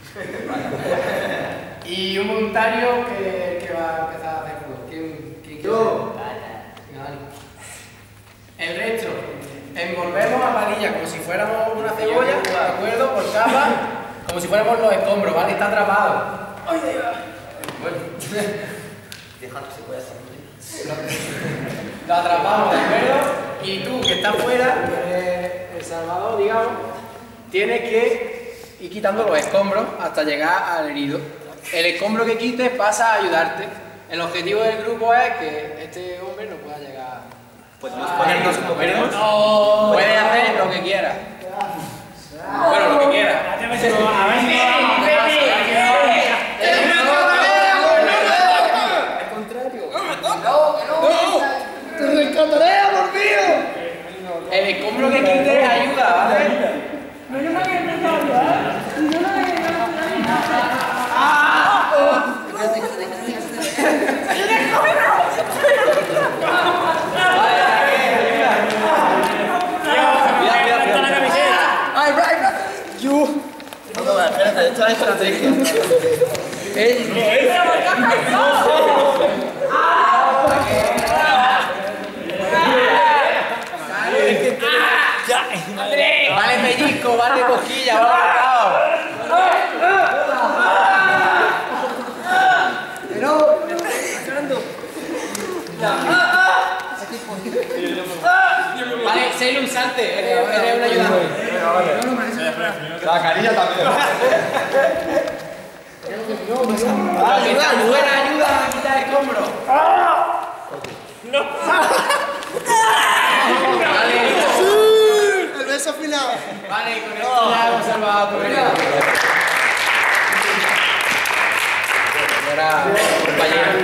Y un voluntario que va a empezar a hacer juego. ¿Quién quiere ser? Venga, Dani. El resto, envolvemos a Padilla como si fuéramos una cebolla, ¿de acuerdo? Por capa, como si fuéramos los escombros, ¿vale? Está atrapado. ¡Ay, Dios! Bueno. Deja que se pueda hacer. Lo atrapamos, ¿de acuerdo? Y tú, que estás fuera, El Salvador, digamos, tienes que ir quitando los escombros hasta llegar al herido. El escombro que quites pasa a ayudarte. El objetivo del grupo es que este hombre no pueda llegar. ¿Podemos ponernos como vernos? No, puedes hacer lo que quieras. Bueno, lo que quieras. El escombro que quite ayuda, ¿vale? Espérate, esto es estrategia. Vale pellizco, vale cosquilla, vale bocado. Vale, sé ilusante, eres un ayudante. La carilla también. Ayuda a quitar el escombro. El beso final. Vale, con esto ya hemos salvado a tu herida. Ahora, compañero.